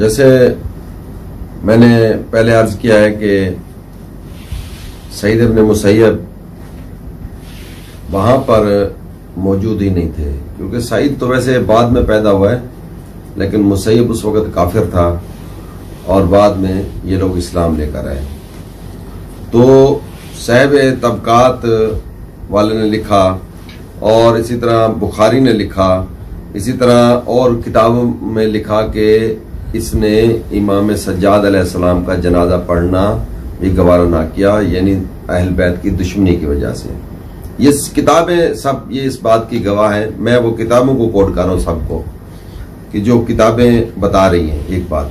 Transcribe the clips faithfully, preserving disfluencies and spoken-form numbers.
جیسے میں نے پہلے عرض کیا ہے کہ سعید ابن مسیب وہاں پر موجود ہی نہیں تھے، کیونکہ سعید تو ویسے بعد میں پیدا ہوا ہے، لیکن مسیب اس وقت کافر تھا اور بعد میں یہ لوگ اسلام لے کر آئے۔ تو صاحب طبقات والے نے لکھا، اور اسی طرح بخاری نے لکھا، اسی طرح اور کتابوں میں لکھا کہ اس نے امام سجاد علیہ السلام کا جنازہ پڑھنا بھی گوارا نہ کیا، یعنی اہل بیت کی دشمنی کی وجہ سے۔ یہ کتابیں سب یہ اس بات کی گواہ ہیں۔ میں وہ کتابوں کو کوٹ کر رہا ہوں سب کو، کہ جو کتابیں بتا رہی ہیں ایک بات۔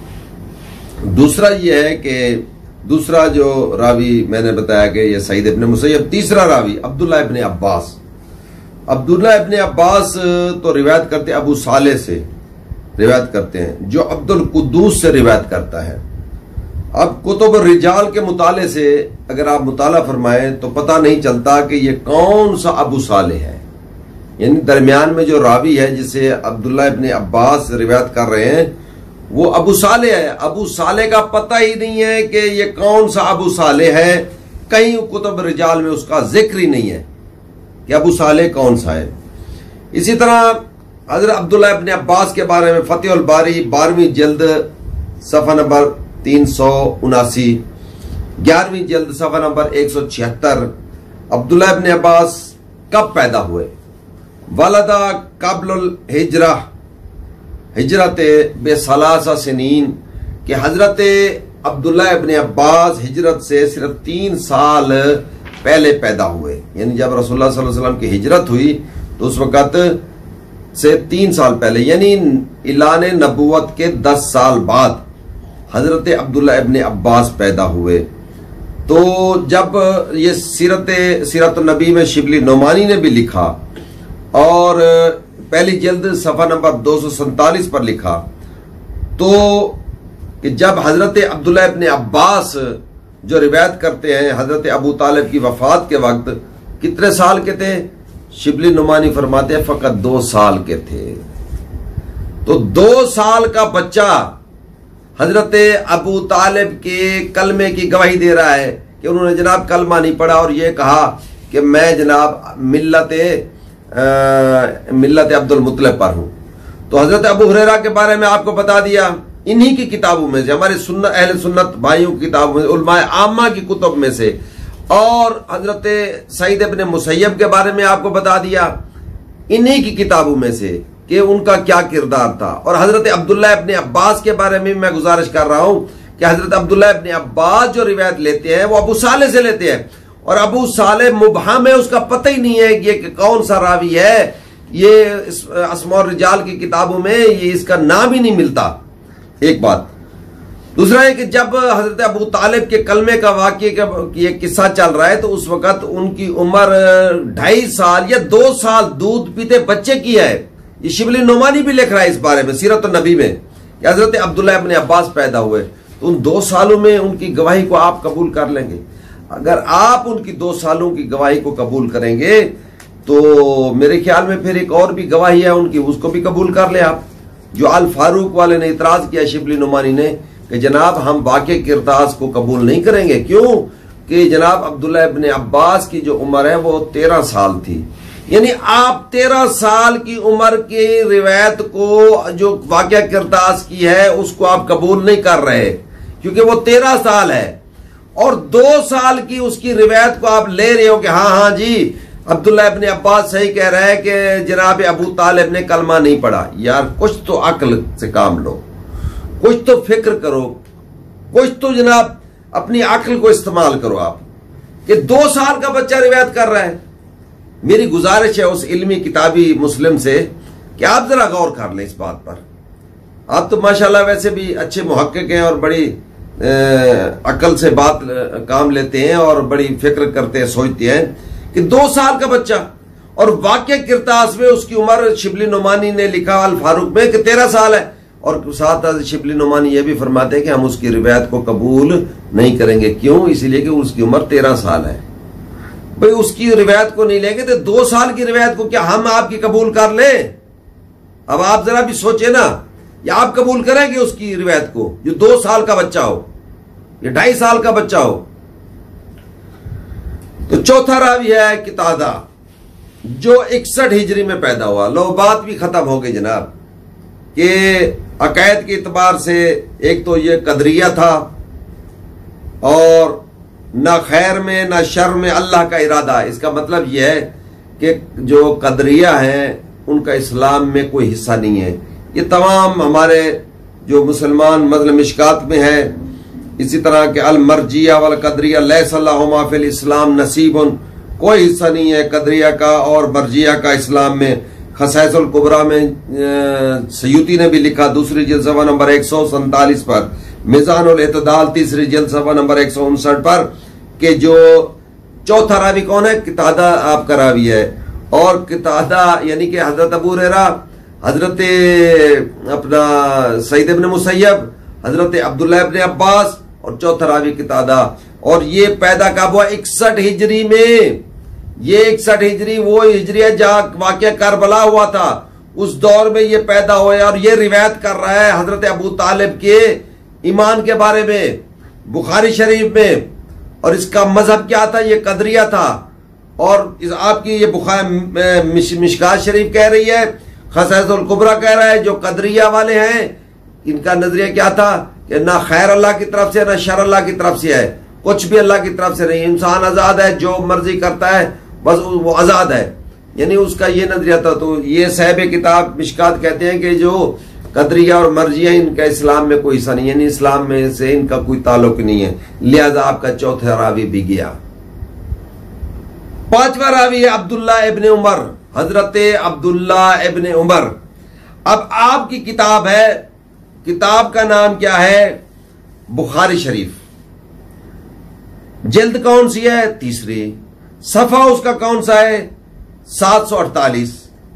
دوسرا یہ ہے کہ دوسرا جو راوی میں نے بتایا کہ یہ سعید ابن مسیب، تیسرا راوی عبداللہ ابن عباس۔ عبداللہ ابن عباس تو روایت کرتے ابو صالح سے روایت کرتے ہیں، جو عبد القدوس سے روایت کرتا ہے۔ اب کتب الرجال کے مطالعے سے اگر آپ مطالعہ فرمائیں تو پتہ نہیں چلتا کہ یہ کون سا ابو صالح ہے، یعنی درمیان میں جو راوی ہے جسے عبداللہ ابن عباس روایت کر رہے ہیں وہ ابو صالح ہے۔ ابو صالح کا پتہ ہی نہیں ہے کہ یہ کون سا ابو صالح ہے، کہیں کتب الرجال میں اس کا ذکر ہی نہیں ہے کہ ابو صالح کون سا ہے۔ اسی طرح حضرت عبداللہ ابن عباس کے بارے میں فتح الباری بارہویں جلد صفحہ نمبر تین سو اناسی، گیارہویں جلد صفحہ نمبر ایک سو چھہتر، عبداللہ ابن عباس کب پیدا ہوئے؟ ولدہ قبل الحجرہ ہجرت بے ثلاثہ سنین، کہ حضرت عبداللہ ابن عباس ہجرت سے صرف تین سال پہلے پیدا ہوئے، یعنی جب رسول اللہ صلی اللہ علیہ وسلم کی ہجرت ہوئی تو اس وقت سے تین سال پہلے، یعنی اعلان نبوت کے دس سال بعد حضرت عبداللہ ابن عباس پیدا ہوئے۔ تو جب یہ سیرت سیرت النبی میں شبلی نعمانی نے بھی لکھا، اور پہلی جلد صفحہ نمبر دو سو سینتالیس پر لکھا، تو کہ جب حضرت عبداللہ ابن عباس جو روایت کرتے ہیں حضرت ابو طالب کی وفات کے وقت کتنے سال کے تھے؟ شبلی نعمانی فرماتے ہیں فقط دو سال کے تھے۔ تو دو سال کا بچہ حضرت ابو طالب کے کلمے کی گواہی دے رہا ہے کہ انہوں نے جناب کلمہ نہیں پڑھا اور یہ کہا کہ میں جناب ملت ملت عبد المطلب پر ہوں۔ تو حضرت ابو ہریرہ کے بارے میں آپ کو بتا دیا، انہی کی کتابوں میں سے، ہمارے سنت اہل سنت بھائیوں کی کتابوں میں سے، علماء عامہ کی کتب میں سے، اور حضرت سعید ابن مسیب کے بارے میں آپ کو بتا دیا انہی کی کتابوں میں سے کہ ان کا کیا کردار تھا۔ اور حضرت عبداللہ ابن عباس کے بارے میں میں گزارش کر رہا ہوں کہ حضرت عبداللہ ابن عباس جو روایت لیتے ہیں وہ ابو صالح سے لیتے ہیں، اور ابو صالح مبہم ہے، اس کا پتہ ہی نہیں ہے کہ یہ کون سا راوی ہے، یہ اسماء الرجال کی کتابوں میں یہ اس کا نام ہی نہیں ملتا، ایک بات۔ دوسرا ہے کہ جب حضرت ابو طالب کے کلمے کا واقعے کا یہ قصہ چل رہا ہے تو اس وقت ان کی عمر ڈھائی سال یا دو سال دودھ پیتے بچے کی ہے۔ یہ شبلی نعمانی بھی لکھ رہا ہے اس بارے میں سیرت النبی میں کہ حضرت عبداللہ ابن عباس پیدا ہوئے، تو ان دو سالوں میں ان کی گواہی کو آپ قبول کر لیں گے؟ اگر آپ ان کی دو سالوں کی گواہی کو قبول کریں گے تو میرے خیال میں پھر ایک اور بھی گواہی ہے ان کی، اس کو بھی قبول کر لیں آپ۔ جو الفاروق والے نے اعتراض کیا شبلی نعمانی نے کہ جناب ہم واقع کرتاز کو قبول نہیں کریں گے، کیوں کہ جناب عبداللہ ابن عباس کی جو عمر ہے وہ تیرہ سال تھی، یعنی آپ تیرہ سال کی عمر کی روایت کو جو واقع کرتاز کی ہے اس کو آپ قبول نہیں کر رہے کیونکہ وہ تیرہ سال ہے، اور دو سال کی اس کی روایت کو آپ لے رہے ہو کہ ہاں ہاں جی عبداللہ ابن عباس صحیح کہہ رہا ہے کہ جناب ابو طالب نے کلمہ نہیں پڑھا۔ یار کچھ تو عقل سے کام لو، کچھ تو فکر کرو، کچھ تو جناب اپنی عقل کو استعمال کرو آپ، کہ دو سال کا بچہ روایت کر رہا ہے۔ میری گزارش ہے اس علمی کتابی مسلم سے کہ آپ ذرا غور کر لیں اس بات پر۔ آپ تو ماشاءاللہ ویسے بھی اچھے محقق ہیں اور بڑی عقل سے بات کام لیتے ہیں اور بڑی فکر کرتے ہیں، سوچتے ہیں کہ دو سال کا بچہ، اور واقع کرتاس میں اس کی عمر شبلی نعمانی نے لکھا الفاروق میں کہ تیرہ سال ہے، اور ساتھ شبلی نعمانی یہ بھی فرماتے ہیں کہ ہم اس کی روایت کو قبول نہیں کریں گے، کیوں؟ اس لیے کہ اس کی عمر تیرہ سال ہے۔ بھئی اس کی روایت کو نہیں لیں گے تو دو سال کی روایت کو کیا ہم آپ کی قبول کر لیں؟ اب آپ ذرا بھی سوچیں نا یا آپ قبول کریں گے اس کی روایت کو جو دو سال کا بچہ ہو یا ڈھائی سال کا بچہ ہو؟ تو چوتھا راوی ہے قتادہ جو اکسٹھ ہجری میں پیدا ہوا. لو بات بھی ختم ہو گئی جناب کہ عقائد کے اعتبار سے ایک تو یہ قدریہ تھا اور نہ خیر میں نہ شر میں اللہ کا ارادہ. اس کا مطلب یہ ہے کہ جو قدریہ ہیں ان کا اسلام میں کوئی حصہ نہیں ہے. یہ تمام ہمارے جو مسلمان مذہب مشکات میں ہے. اسی طرح کہ المرجیہ والقدریہ لیس لہما فی الاسلام نصیب، کوئی حصہ نہیں ہے قدریہ کا اور مرجیہ کا اسلام میں. خصائص الکبریٰ میں سیوطی نے بھی لکھا دوسری جلد صفحہ نمبر ایک سو سینتالیس پر، میزان الاعتدال تیسری جلد صفحہ نمبر ایک سو انسٹھ پر کہ جو چوتھا راوی کون ہے؟ قتادہ آپ کا راوی ہے. اور قتادہ یعنی کہ حضرت ابو ہریرہ، حضرت اپنا سعید ابن مسیب، حضرت عبداللہ ابن عباس اور چوتھا راوی قتادہ. اور یہ پیدا کب ہوا؟ اکسٹھ ہجری میں. یہ اکسٹھ ہجری وہ ہجری ہے جہاں واقعہ کربلا ہوا تھا، اس دور میں یہ پیدا ہوا ہے. اور یہ روایت کر رہا ہے حضرت ابو طالب کے ایمان کے بارے میں بخاری شریف میں. اور اس کا مذہب کیا تھا؟ یہ قدریہ تھا. اور آپ کی یہ بخاری مشکات شریف کہہ رہی ہے، خصائص الکبریٰ کہہ رہا ہے جو قدریہ والے ہیں ان کا نظریہ کیا تھا کہ نہ خیر اللہ کی طرف سے نہ شر اللہ کی طرف سے ہے، کچھ بھی اللہ کی طرف سے نہیں. انسان آزاد ہے، جو مرضی کرتا ہے بس وہ آزاد ہے. یعنی اس کا یہ نظریہ تھا. تو یہ صاحب کتاب مشکات کہتے ہیں کہ جو قدریہ اور مرجیہ ان کا اسلام میں کوئی حصہ نہیں، یعنی اسلام میں سے ان کا کوئی تعلق نہیں ہے. لہذا آپ کا چوتھا راوی بھی گیا. پانچواں راوی ہے عبداللہ ابن عمر، حضرت عبداللہ ابن عمر. اب آپ کی کتاب ہے، کتاب کا نام کیا ہے؟ بخاری شریف. جلد کون سی ہے؟ تیسری. صفحہ اس کا کون سا ہے؟ سات سو اڑتالیس.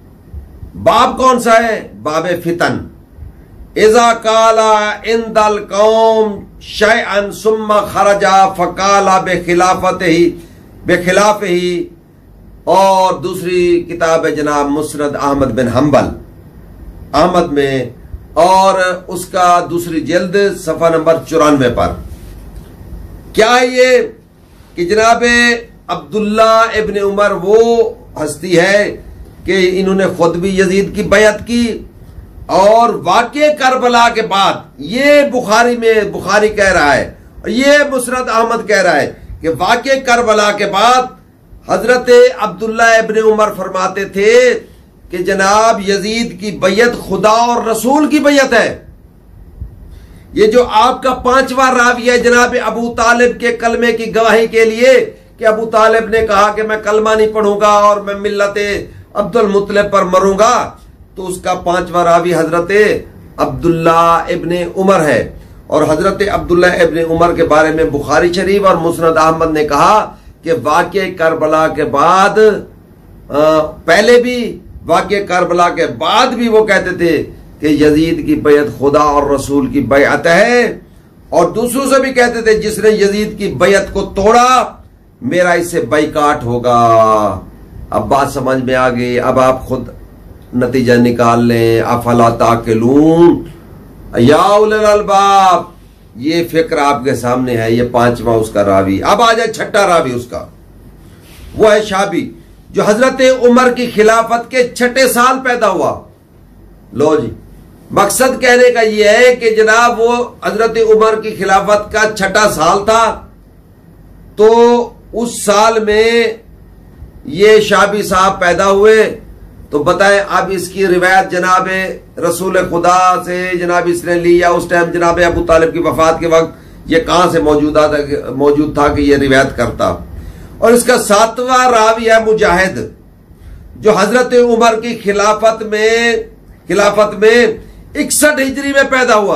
باب کون سا ہے؟ باب فتن. اذا قال عند القوم شيئا ثم خرج فقال بخلافته بخلافه. اور دوسری کتاب ہے جناب مسند احمد بن حنبل احمد میں، اور اس کا دوسری جلد صفحہ نمبر چورانوے پر. کیا ہے یہ کہ جناب عبداللہ ابن عمر وہ ہستی ہے کہ انہوں نے خود بھی یزید کی بیعت کی، اور واقع کربلا کے بعد یہ بخاری میں بخاری کہہ رہا ہے اور یہ مسند احمد کہہ رہا ہے کہ واقع کربلا کے بعد حضرت عبداللہ ابن عمر فرماتے تھے کہ جناب یزید کی بیعت خدا اور رسول کی بیعت ہے. یہ جو آپ کا پانچواں راوی ہے جناب ابو طالب کے کلمے کی گواہی کے لیے کہ ابو طالب نے کہا کہ میں کلمہ نہیں پڑھوں گا اور میں ملت عبد المطلب پر مروں گا، تو اس کا پانچواں راوی حضرت عبداللہ ابن عمر ہے. اور حضرت عبداللہ ابن عمر کے بارے میں بخاری شریف اور مسند احمد نے کہا کہ واقع کربلا کے بعد پہلے بھی واقع کربلا کے بعد بھی وہ کہتے تھے کہ یزید کی بیعت خدا اور رسول کی بیعت ہے، اور دوسروں سے بھی کہتے تھے جس نے یزید کی بیعت کو توڑا میرا اس سے بائیکاٹ ہوگا. اب بات سمجھ میں آ گئی. اب آپ خود نتیجہ نکال لیں. افلا تاقلون یا اولی الالباب. یہ فکر آپ کے سامنے ہے. یہ پانچواں اس کا راوی. اب آ جائے چھٹا راوی اس کا، وہ ہے شابی جو حضرت عمر کی خلافت کے چھٹے سال پیدا ہوا. لو جی، مقصد کہنے کا یہ ہے کہ جناب وہ حضرت عمر کی خلافت کا چھٹا سال تھا، تو اس سال میں یہ شابی صاحب پیدا ہوئے. تو بتائیں اب اس کی روایت جناب رسول خدا سے جناب اس نے لی یا اس ٹائم جناب ابو طالب کی وفات کے وقت یہ کہاں سے موجود تھا کہ یہ روایت کرتا. اور اس کا ساتواں راوی ہے مجاہد جو حضرت عمر کی خلافت میں خلافت میں اکسٹھ ہجری میں پیدا ہوا.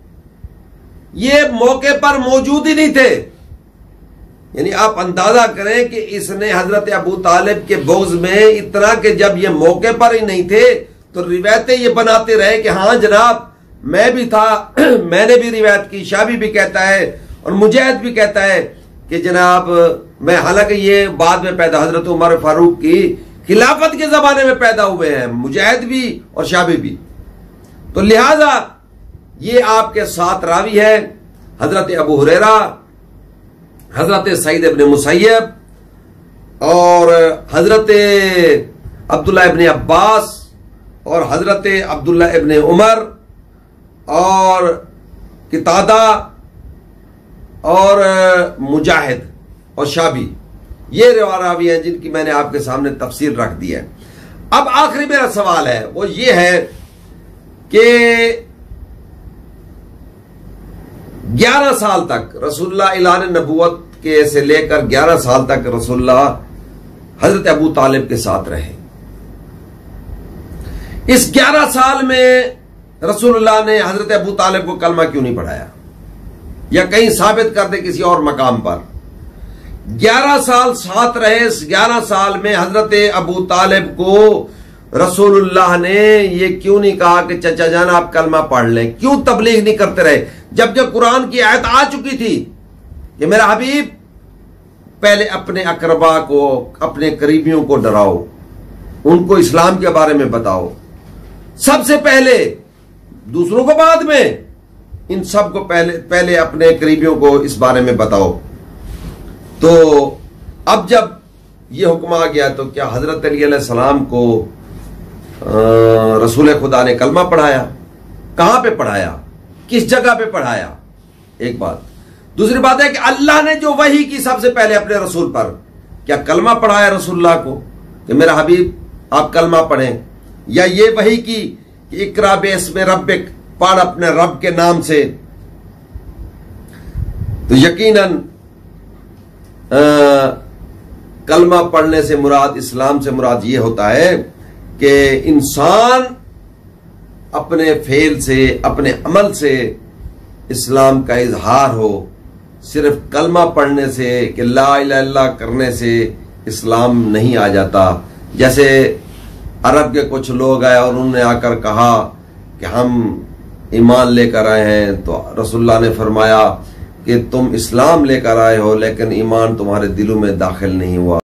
یہ موقع پر موجود ہی نہیں تھے. یعنی آپ اندازہ کریں کہ اس نے حضرت ابو طالب کے بغض میں اتنا کہ جب یہ موقع پر ہی نہیں تھے تو روایتیں یہ بناتے رہے کہ ہاں جناب میں بھی تھا، میں نے بھی روایت کی. شابی بھی کہتا ہے اور مجاہد بھی کہتا ہے کہ جناب میں، حالانکہ یہ بعد میں پیدا حضرت عمر فاروق کی خلافت کے زمانے میں پیدا ہوئے ہیں، مجاہد بھی اور شابی بھی. تو لہذا یہ آپ کے ساتھ راوی ہے حضرت ابو ہریرہ، حضرت سعید ابن مسیب اور حضرت عبداللہ ابن عباس اور حضرت عبداللہ ابن عمر اور قتادہ اور مجاہد اور شابی، یہ راوی ہیں جن کی میں نے آپ کے سامنے تفصیل رکھ دی ہے۔ اب آخری میرا سوال ہے وہ یہ ہے کہ گیارہ سال تک رسول اللہ اعلان نبوت کے سے لے کر گیارہ سال تک رسول اللہ حضرت ابو طالب کے ساتھ رہے۔ اس گیارہ سال میں رسول اللہ نے حضرت ابو طالب کو کلمہ کیوں نہیں پڑھایا؟ یا کہیں ثابت کر دے کسی اور مقام پر۔ گیارہ سال ساتھ رہے، اس گیارہ سال میں حضرت ابو طالب کو رسول اللہ نے یہ کیوں نہیں کہا کہ چچا جان آپ کلمہ پڑھ لیں؟ کیوں تبلیغ نہیں کرتے رہے جب جب قرآن کی آیت آ چکی تھی کہ میرا حبیب پہلے اپنے اقربا کو، اپنے قریبیوں کو ڈراؤ، ان کو اسلام کے بارے میں بتاؤ سب سے پہلے، دوسروں کو بعد میں، ان سب کو پہلے پہلے اپنے قریبیوں کو اس بارے میں بتاؤ۔ تو اب جب یہ حکم آ گیا تو کیا حضرت علی علیہ السلام کو رسول خدا نے کلمہ پڑھایا؟ کہاں پہ پڑھایا؟ کس جگہ پہ پڑھایا؟ ایک بات۔ دوسری بات ہے کہ اللہ نے جو وحی کی سب سے پہلے اپنے رسول پر، کیا کلمہ پڑھایا رسول اللہ کو کہ میرا حبیب آپ کلمہ پڑھیں؟ یا یہ وحی کی کہ اقرا باسم ربک، پڑھ اپنے رب کے نام سے؟ تو یقیناً کلمہ پڑھنے سے مراد، اسلام سے مراد یہ ہوتا ہے کہ انسان اپنے فعل سے، اپنے عمل سے اسلام کا اظہار ہو۔ صرف کلمہ پڑھنے سے کہ لا الہ الا اللہ کرنے سے اسلام نہیں آ جاتا۔ جیسے عرب کے کچھ لوگ آئے اور انہوں نے آ کر کہا کہ ہم ایمان لے کر آئے ہیں، تو رسول اللہ نے فرمایا کہ تم اسلام لے کر آئے ہو لیکن ایمان تمہارے دلوں میں داخل نہیں ہوا۔